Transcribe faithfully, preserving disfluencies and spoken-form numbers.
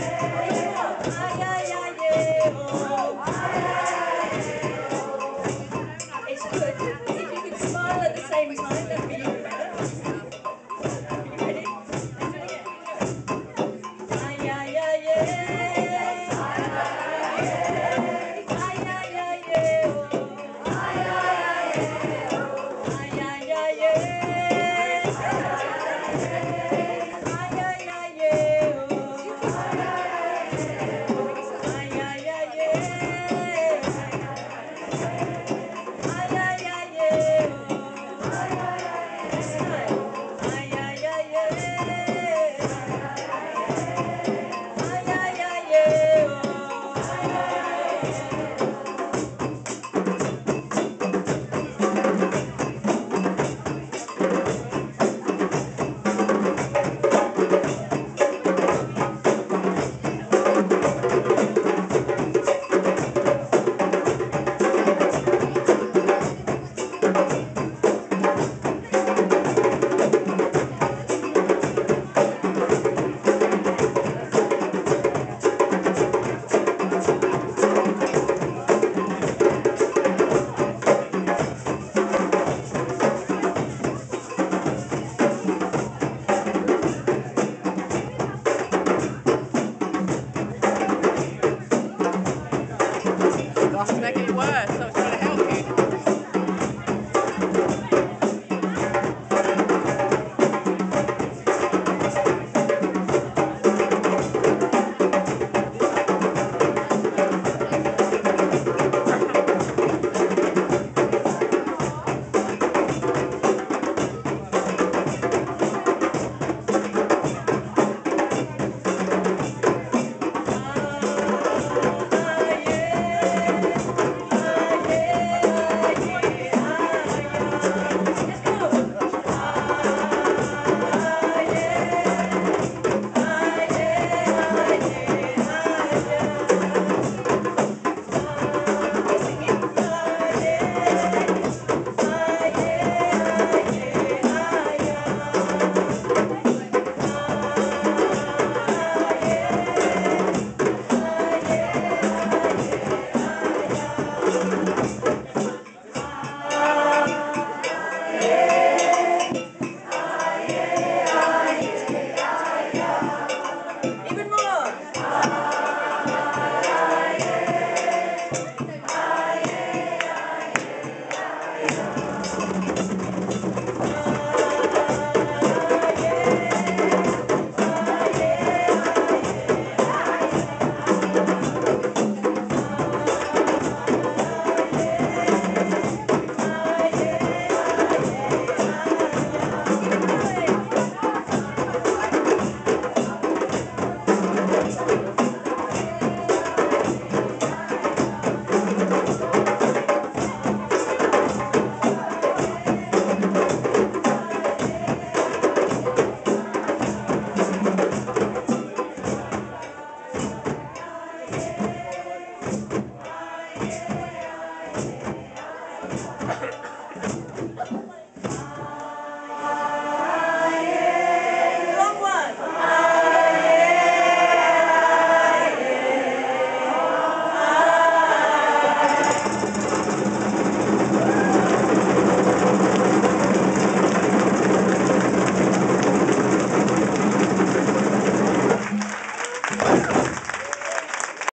It's good. If you could smile at the same time, that would be even better. Are you ready? Let's do it again. Ay, ay, ay, yeah. Ay, ay, ay, yeah. Ay, ay, ay, yeah. Ay, ay, ay, yeah. Ay, ay, ay, yeah. Ay, ay, ay, yeah. This time. Ay, ay, ay, yeah. Ay, ay, ay, yeah. That's making it worse, so it's trying to help you. Even more.